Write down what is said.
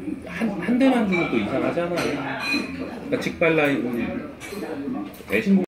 한 대만 주면 또 이상하잖아. 그러니까 직발 라인 대신